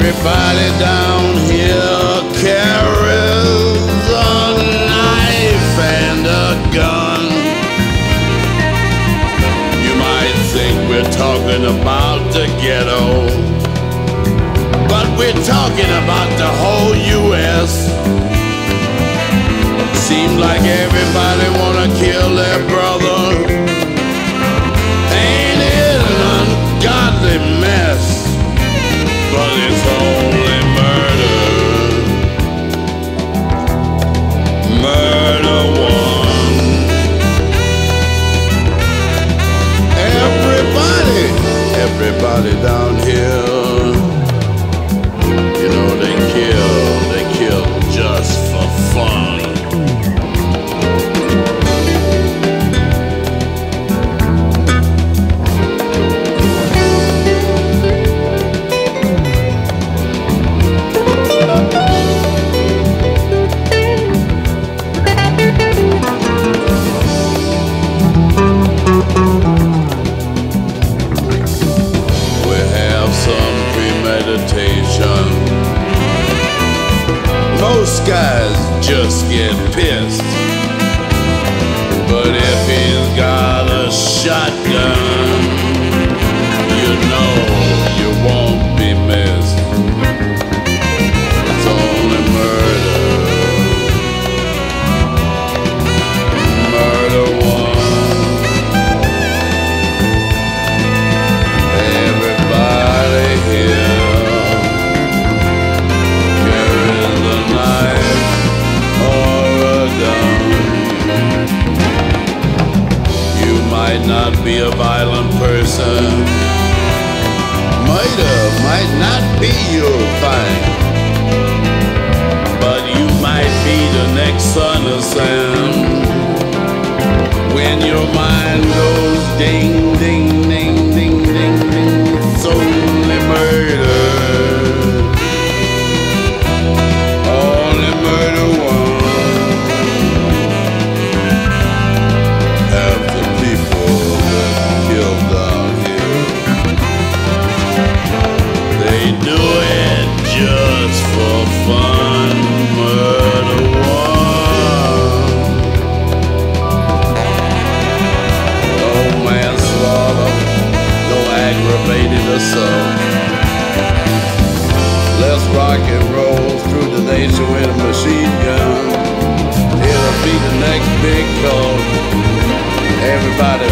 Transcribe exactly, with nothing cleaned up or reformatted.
Everybody down here carries a knife and a gun. You might think we're talking about the ghetto, but we're talking about the whole U S Seems like everybody wanna kill their brother. Ain't it an ungodly mess? But it's only murder. Murder one. Everybody, everybody down here, you know they kill, they kill just for fun. Most guys just get pissed, but if he's got a shotgun, you know you won't be missed. It's only murder. Murder one. Everybody here might not be a violent person. Murder might not be your thing, but you might be the next son of Sam. When your mind goes ding, ding, ding, ding, ding, ding, it's only murder. Only murder one. Half the people killed down here, they do it just for fun. Murder one. No manslaughter, no aggravated assault. Let's rock and roll through the nation with a machine gun. It'll be the next big call. Everybody